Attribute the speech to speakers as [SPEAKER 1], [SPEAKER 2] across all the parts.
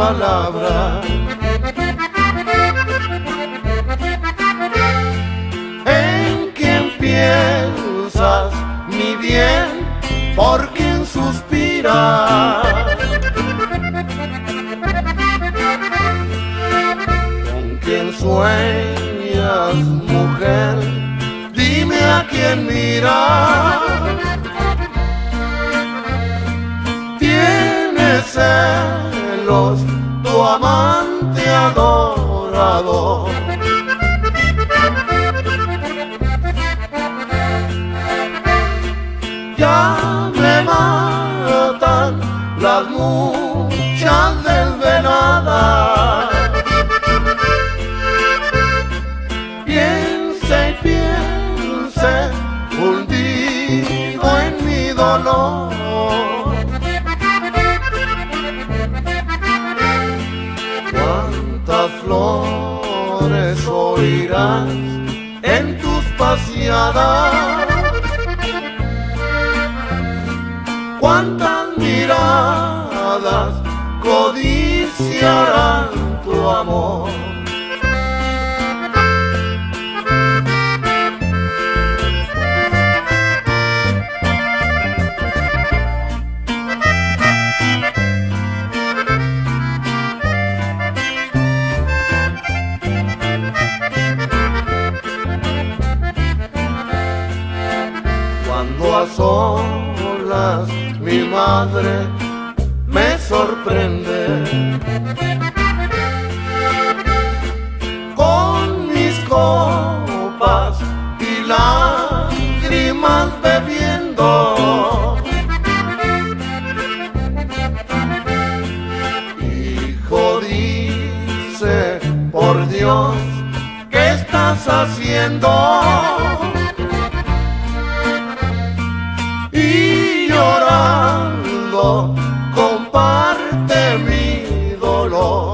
[SPEAKER 1] palabra. ¿En quién piensas, mi bien? ¿Por quién suspiras? ¿Con quién sueñas, mujer? Dime a quién miras. ¿Tienes celos tu amante adorado? Ya me matan las muchas desveladas. Piense y piense, hundido en mi dolor. ¿Cuántas flores oirás en tus paseadas? ¿Cuántas miradas codiciarán tu amor? Cuando a solas mi madre me sorprende con mis copas y lágrimas bebiendo. Hijo, dice, por Dios, ¿qué estás haciendo? Y llorando comparte mi dolor.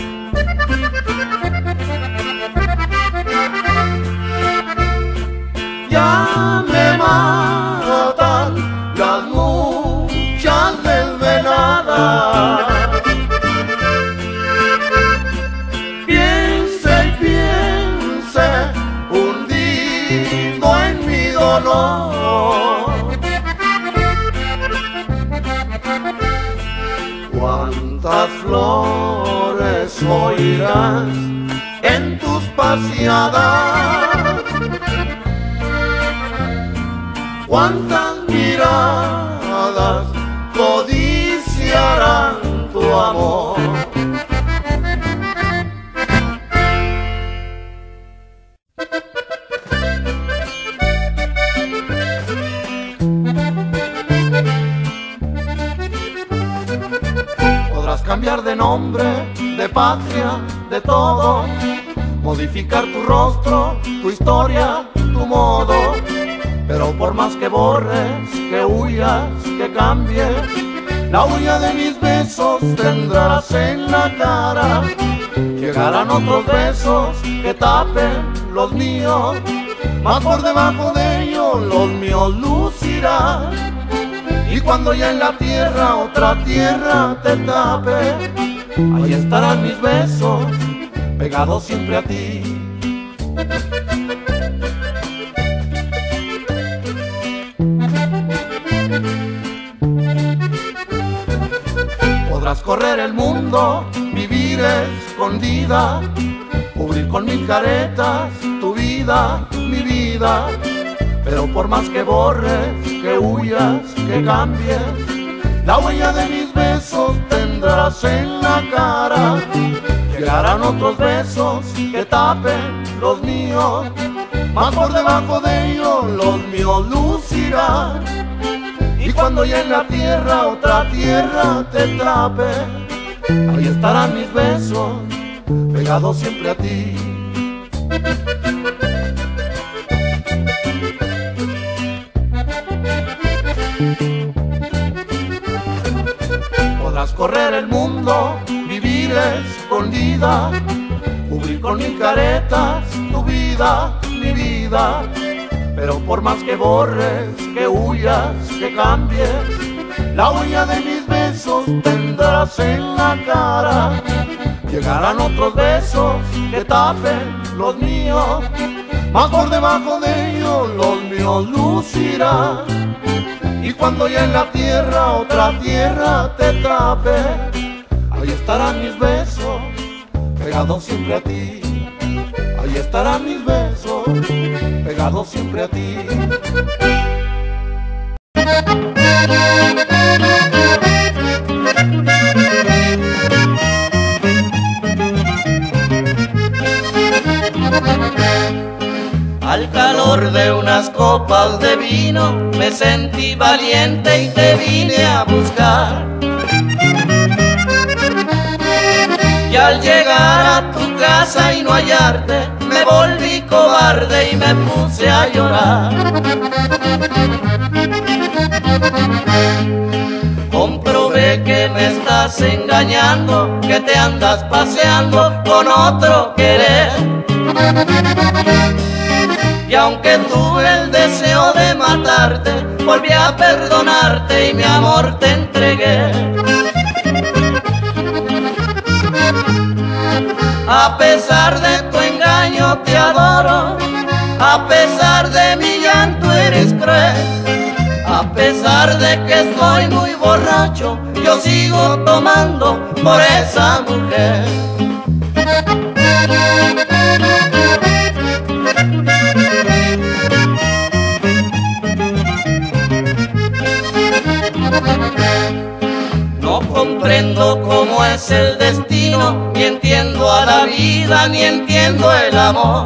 [SPEAKER 1] Ya me matan las muchas desveladas. Piense y piense, hundido en mi dolor. ¿Cuántas flores oirás en tus paseadas? ¿Cuántas miradas codiciarán tu amor? Podrás cambiar de nombre, de patria, de todo, modificar tu rostro, tu historia, tu modo, pero por más que borres, que huyas, que cambies, la huella de mis besos tendrás en la cara. Llegarán otros besos que tapen los míos, más por debajo de ellos los míos lucirán. Y cuando ya en la tierra otra tierra te tape, ahí estarán mis besos pegados siempre a ti. Podrás correr el mundo, vivir escondida, cubrir con mil caretas tu vida, mi vida, pero por más que borres, que huyas, que cambies, la huella de mis besos tendrás en la cara. Llegarán otros besos que tapen los míos, más por debajo de ellos los míos lucirán. Y cuando ya en la tierra otra tierra te tape, ahí estarán mis besos pegados siempre a ti. Podrás correr el mundo, vivir escondida, cubrir con mil caretas tu vida, mi vida, pero por más que borres, que huyas, que cambies, La huella de mis besos tendrás en la cara. Llegarán otros besos que tapen los míos, mas por debajo de ellos los míos lucirán. Y cuando ya en la tierra otra tierra te tape, ahí estarán mis besos pegados siempre a ti. Ahí estarán mis besos pegados siempre a ti.
[SPEAKER 2] Al calor de unas copas de vino me sentí valiente y te vine a buscar. Y al llegar a tu casa y no hallarte, me volví cobarde y me puse a llorar. Comprobé que me estás engañando, que te andas paseando con otro querer. Y aunque tuve el deseo de matarte, volví a perdonarte y mi amor te entregué. A pesar de tu engaño te adoro, a pesar de mi llanto eres cruel. A pesar de que estoy muy borracho, yo sigo tomando por esa mujer. No comprendo cómo es el destino, ni entiendo a la vida, ni entiendo el amor.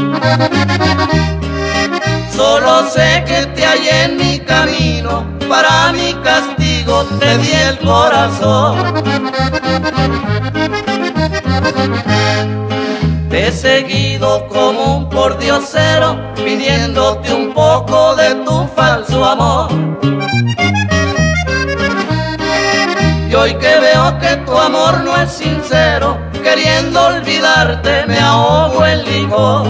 [SPEAKER 2] Solo sé que te hallé en mi camino, para mi castigo te di el corazón. Te he seguido como un pordiosero, pidiéndote un poco de tu falso amor. Y hoy que veo que tu amor no es sincero, queriendo olvidarte me ahogo en licor.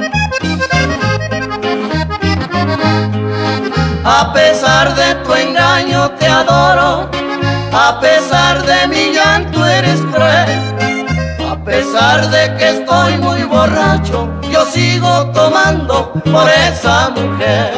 [SPEAKER 2] A pesar de tu engaño te adoro, a pesar de mi llanto eres cruel. A pesar de que estoy muy borracho, yo sigo tomando por esa mujer.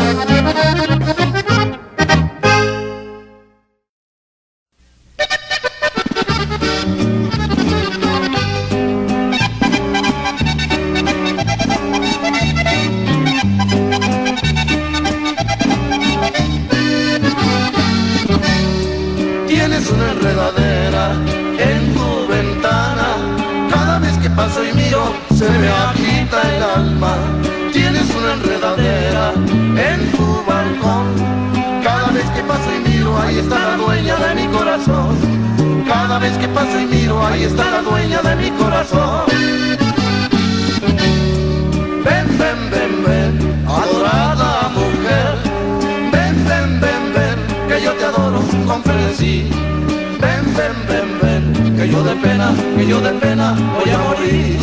[SPEAKER 1] Tienes una enredadera en tu ventana, cada vez que paso y miro se me agita el alma. Tienes una enredadera en tu balcón, cada vez que paso y miro ahí está la dueña de mi corazón. Cada vez que paso y miro ahí está la dueña de mi corazón. Ven, ven, ven, ven, adorada mujer. Ven, ven, ven, ven, que yo te adoro con frenesí. Ven, ven, ven, ven, que yo de pena voy a morir.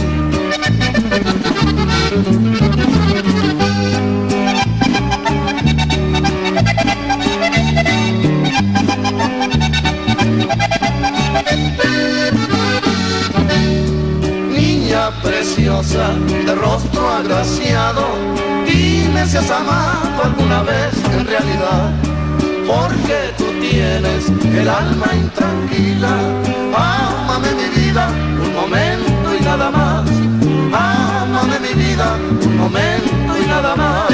[SPEAKER 1] Niña preciosa, de rostro agraciado, dime si has amado alguna vez en realidad. Porque tú tienes el alma intranquila. Ámame mi vida, un momento y nada más. Ámame mi vida, un momento y nada más.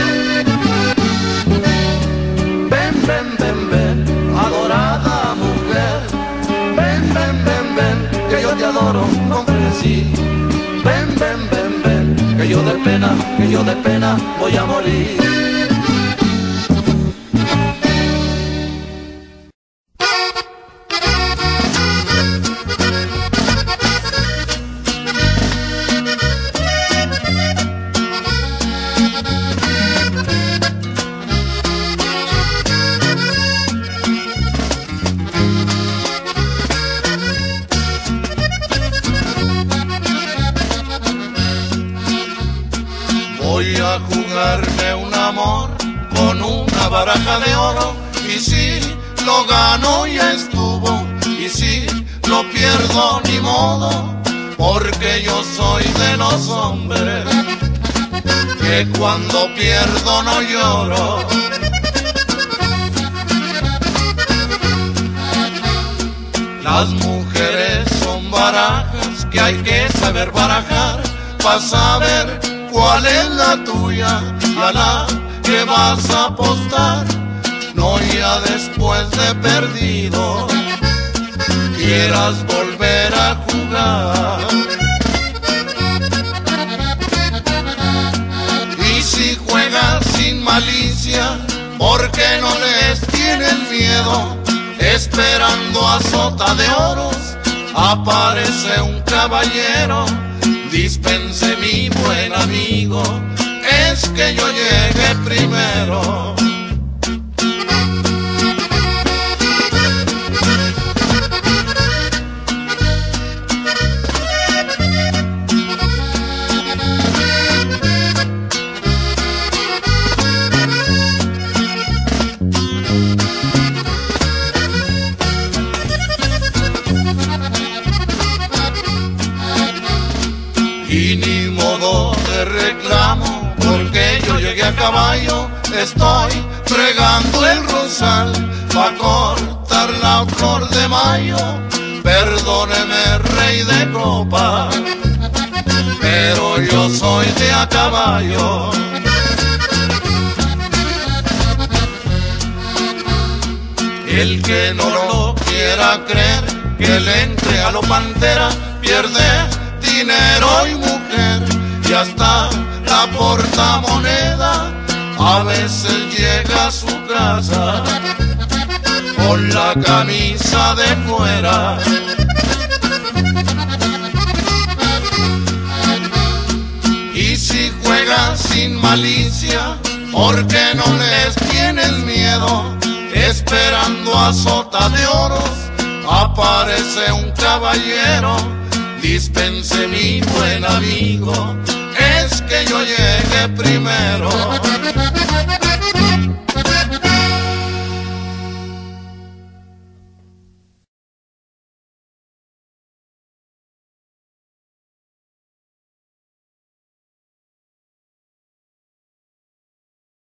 [SPEAKER 1] Ven, ven, ven, ven, adorada mujer. Ven, ven, ven, ven, que yo te adoro con frenesí. Ven, ven, ven, ven, que yo de pena voy a morir. Voy a jugarme un amor con una baraja de oro y si lo gano ya estuvo, y si lo pierdo ni modo, porque yo soy de los hombres que cuando pierdo no lloro. Las mujeres son barajas que hay que saber barajar, para saber cuál es la tuya y a la que vas a apostar. No ya después de perdido quieras volver a jugar. Y si juegas sin malicia, porque no les tienes miedo, esperando a sota de oros aparece un caballero. Dispense mi buen amigo, es que yo llegué primero. Y ni modo de reclamo, porque yo llegué a caballo. Estoy regando el rosal pa' cortar la flor de mayo. Perdóneme, rey de copa, pero yo soy de a caballo. El que no lo quiera creer, que le entre a lo pantera, pierde dinero y mujer, y hasta la portamoneda. A veces llega a su casa con la camisa de fuera. Y si juegas sin malicia, porque no les tienes miedo, esperando a sota de oros aparece un caballero. Dispense mi buen amigo, es que yo llegué primero.